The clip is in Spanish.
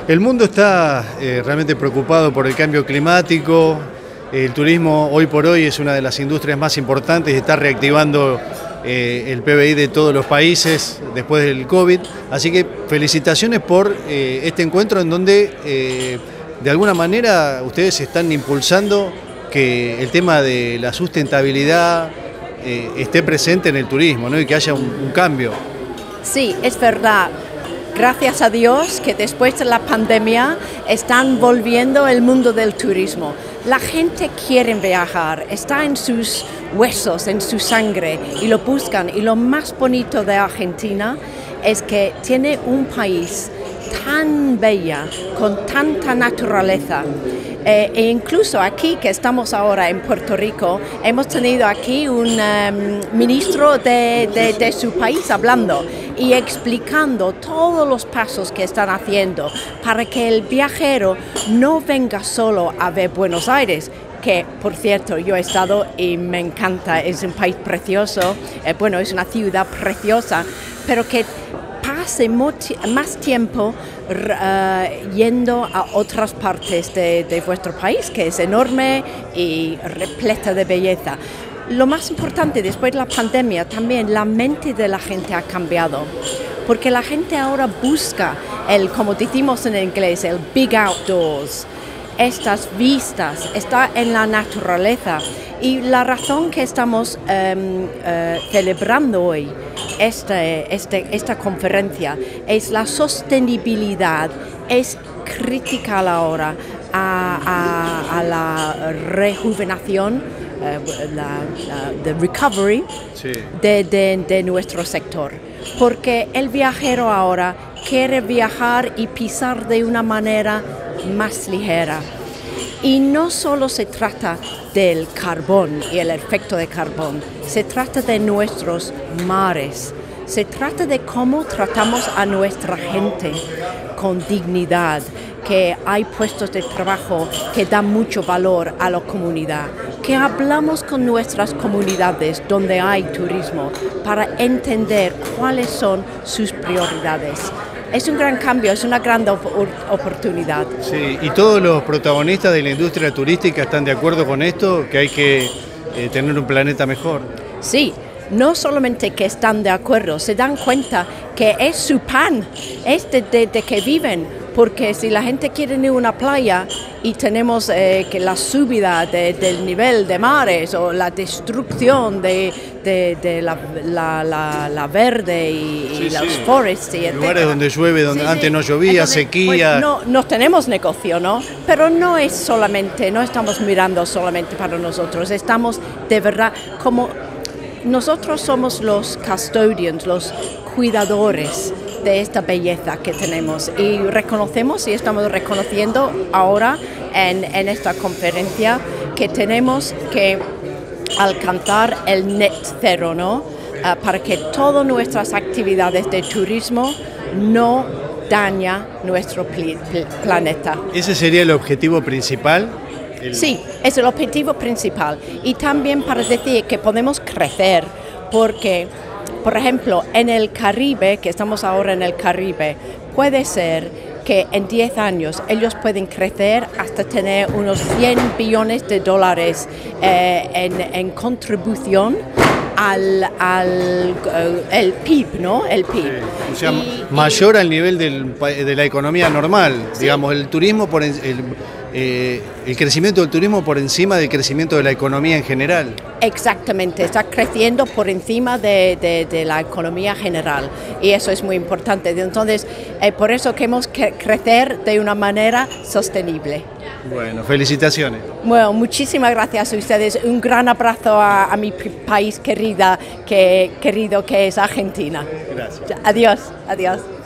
El mundo está realmente preocupado por el cambio climático. El turismo hoy por hoy es una de las industrias más importantes y está reactivando el PBI de todos los países después del COVID. Así que felicitaciones por este encuentro en donde de alguna manera ustedes están impulsando que el tema de la sustentabilidad esté presente en el turismo, ¿no? Y que haya un cambio. Sí, es verdad. Gracias a Dios que después de la pandemia están volviendo el mundo del turismo. La gente quiere viajar, está en sus huesos, en su sangre y lo buscan. Y lo más bonito de Argentina es que tiene un país tan bella, con tanta naturaleza. E incluso aquí, que estamos ahora en Puerto Rico, hemos tenido aquí un ministro de su país hablando y explicando todos los pasos que están haciendo para que el viajero no venga solo a ver Buenos Aires, que por cierto yo he estado y me encanta, es un país precioso, es una ciudad preciosa, pero que pase más tiempo yendo a otras partes de vuestro país, que es enorme y repleta de belleza. Lo más importante, después de la pandemia, también la mente de la gente ha cambiado, porque la gente ahora busca como decimos en inglés, el big outdoors, estas vistas, está en la naturaleza. Y la razón que estamos celebrando hoy esta conferencia es la sostenibilidad, es criticar ahora a la rejuvenación, the recovery, sí, de nuestro sector. Porque el viajero ahora quiere viajar y pisar de una manera más ligera. Y no solo se trata del carbón y el efecto de carbón, se trata de nuestros mares, se trata de cómo tratamos a nuestra gente con dignidad, que hay puestos de trabajo que dan mucho valor a la comunidad, que hablamos con nuestras comunidades donde hay turismo para entender cuáles son sus prioridades. Es un gran cambio, es una gran oportunidad. Sí, y todos los protagonistas de la industria turística están de acuerdo con esto, que hay que tener un planeta mejor. Sí, no solamente que están de acuerdo, se dan cuenta que es su pan, es de que viven. Porque si la gente quiere ir a una playa y tenemos que la subida del nivel de mares o la destrucción de la verde y sí, los sí, forests, y lugares donde llueve, donde antes no llovía, entonces, sequía. Pues no tenemos negocio, ¿no? Pero no es solamente, no estamos mirando solamente para nosotros, estamos de verdad como nosotros somos los custodians, los cuidadores de esta belleza que tenemos y reconocemos y estamos reconociendo ahora en esta conferencia que tenemos que alcanzar el net cero, ¿no? Para que todas nuestras actividades de turismo no dañen nuestro planeta. ¿Ese sería el objetivo principal? Sí, es el objetivo principal y también para decir que podemos crecer porque, por ejemplo, en el Caribe, que estamos ahora en el Caribe, puede ser que en 10 años ellos pueden crecer hasta tener unos 100 billones de dólares en contribución al PIB, ¿no? El PIB. Sí. O sea, mayor al nivel de la economía normal, sí. Digamos, el turismo el crecimiento del turismo por encima del crecimiento de la economía en general. Exactamente, está creciendo por encima de la economía general y eso es muy importante. Entonces, por eso queremos crecer de una manera sostenible. Bueno, felicitaciones. Bueno, muchísimas gracias a ustedes. Un gran abrazo a mi país querido que es Argentina. Gracias. Adiós, adiós.